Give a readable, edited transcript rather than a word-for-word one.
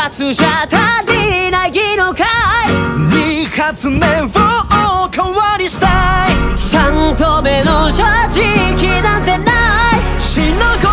発じゃ足りないのかい。 2発目をおかわりしたい。 3度目の正直なんてない。 死の